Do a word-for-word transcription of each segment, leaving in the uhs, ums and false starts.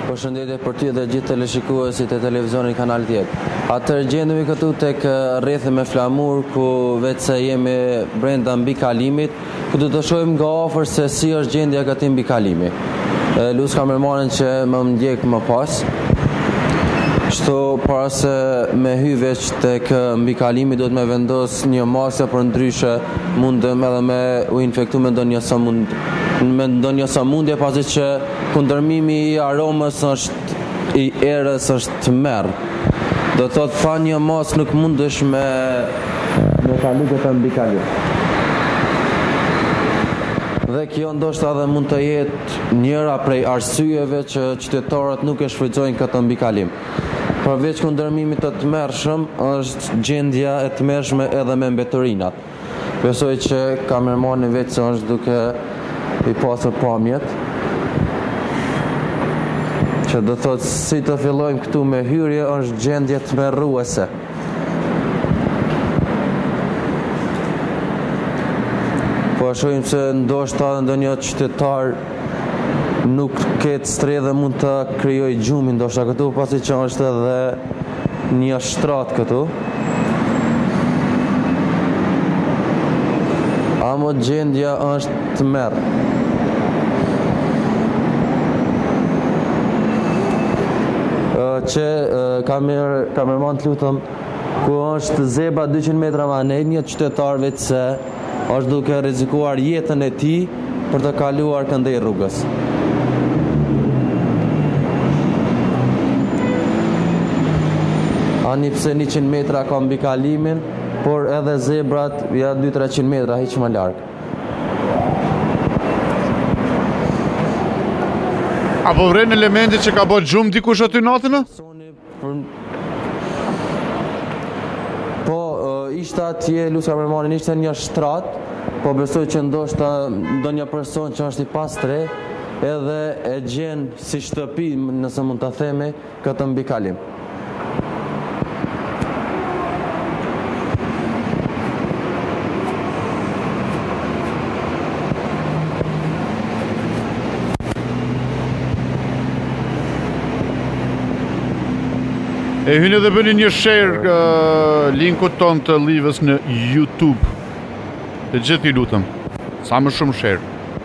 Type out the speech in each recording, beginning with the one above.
Përshëndetje për ty dhe gjithë teleshikuesit e televizionit Kanal Tjetër. Atëherë gjendemi këtu tek rrethë me flamur ku vetë se jemi brenda mbikalimit, ku do të shohim nga afër se si është gjendja e këtij mbikalimi. Lus kameramanin që më ndjek më pas. Kështu para se me hy veç tek mbikalimi do të me vendos një masë, për ndryshe mundem edhe me u infektu me ndonjë samund me ndonjë samundje, pasi që kundërmimi i aromës është i erës është merr. Do të thotë pa një masë nuk mundesh me me kalu këtë mbikalim. Dhe kjo ndoshta edhe mund të jetë njëra prej arsyeve që qytetarët nuk e shfrytëzojnë këtë mbikalim. Përveç kundërmimit të tmerrshëm, është gjendja e tmerrshme edhe me mbeturinat. Besoj që kameramani vetë se është duke i pasur pamjet. Që do thotë si të fillojmë këtu me hyrje është gjendje tmerruese. Po shohim se ndoshta ndonjë qytetar nuk ketë stre dhe mund të krijoj gjumin ndoshta këtu, pasi që është edhe një shtrat këtu. Amo gjendja është të merë. Që kamer, kamerman të lutëm, ku është zebra dyqind metra ma nejt, një qytetar vetë se është duke rrezikuar jetën e tij për të kaluar këndej rrugës. Ani pse njëqind metra ka mbikalimin, por edhe zebrat ja dy treqind metra hiq më larg. Apo vren elemente që ka bërë gjumë dikush aty natën? Po, ishte atje, Lus kameramanin, ishte një shtrat, po besoj që ndoshta ndonjë person që është i pastre, edhe e gjen si shtëpi, nëse mund ta themi, këtë mbikalim. E hyni dhe bëni një share uh, linkut ton të livës në YouTube. Të gjithë i lutëm. Sa më shumë share.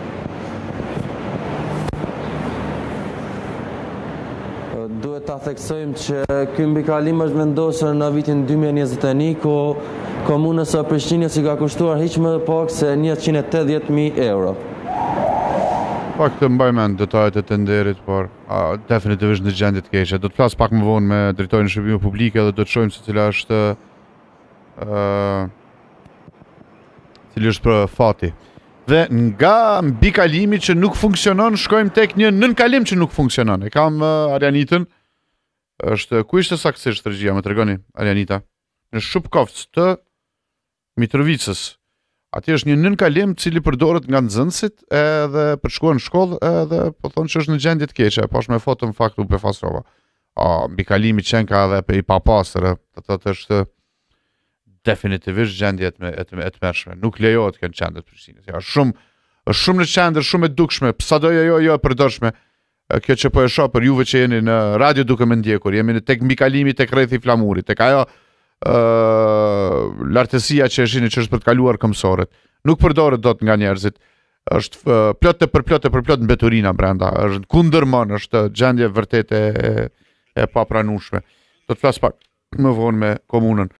Duhet ta theksojmë që ky mbikalim është vendosur në vitin dy mijë e njëzet e një, ku komunës së Prishtinës i ka kushtuar hiq më pak se njëqind e tetëdhjetë mijë euro. Pak të mbaj mend detajet e tenderit, por a, definitivisht në gjendje të keqe. Do të flas pak më vonë me drejtorin e shërbimeve publike dhe do të shohim se cila është uh, cili është për fati. Dhe nga mbikalimi që nuk funksionon, shkojmë tek një nënkalim që nuk funksionon. E kam uh, Arianitën. Është ku ishte saktësisht regjia, më tregoni Arianita? Në Shupkovc të Mitrovicës. Ati është një nënkalim cili përdoret nga nxënësit edhe për të shkuar në shkollë, edhe po thonë që është në gjendje të keqe, po është me foto në fakt u befasrova. A mbikalimi qenë ka edhe i papastër, të thotë është definitivisht gjendje e tmerrshme. Nuk lejohet kënë qendër të Prishtinës. Ja, është shumë është shumë në qendër, shumë e dukshme, sado jo jo jo e përdorshme. Kjo që po e shoh për juve që jeni në radio duke më ndjekur, jemi në tek mbikalimi tek rrethi i flamurit, tek ajo Uh, lartësia që e shihni që është për të kaluar këmbësorët. Nuk përdoret dot nga njerëzit. Është uh, plot e për plot e për plot mbeturina brenda. Është kundërmon, është gjendje vërtet e, e, e papranueshme. Do të flas pak më vonë me komunën.